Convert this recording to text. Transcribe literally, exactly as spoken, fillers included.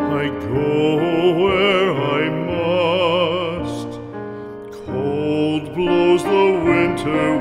I go where I must. Cold blows the winter